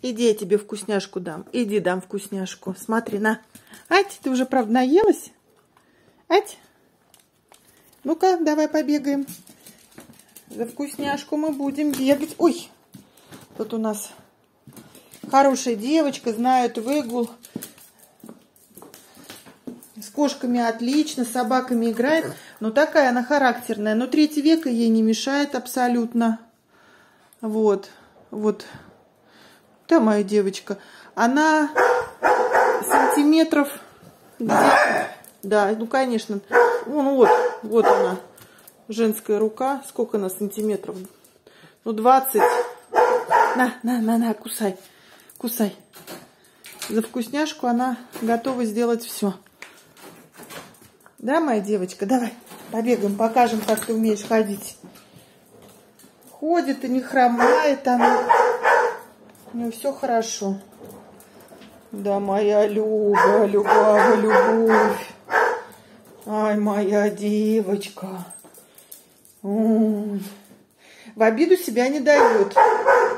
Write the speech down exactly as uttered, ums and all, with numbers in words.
Иди, я тебе вкусняшку дам. Иди, дам вкусняшку. Смотри, на. Ать, ты уже, правда, наелась? Ать? Ну-ка, давай побегаем. За вкусняшку мы будем бегать. Ой, тут у нас хорошая девочка, знает выгул. С кошками отлично, с собаками играет. Но такая она характерная. Но третий век ей не мешает абсолютно. Вот, вот. Да, моя девочка. Она сантиметров где-то. Да, ну, конечно. Ну, вот, вот она. Женская рука. Сколько она сантиметров? Ну, двадцать. На, на, на, на, кусай. Кусай. За вкусняшку она готова сделать все. Да, моя девочка? Давай, побегаем, покажем, как ты умеешь ходить. Ходит и не хромает она. У нее все хорошо. Да, моя Люба, Люба, любовь. Ай, моя девочка. Ой. В обиду себя не дает.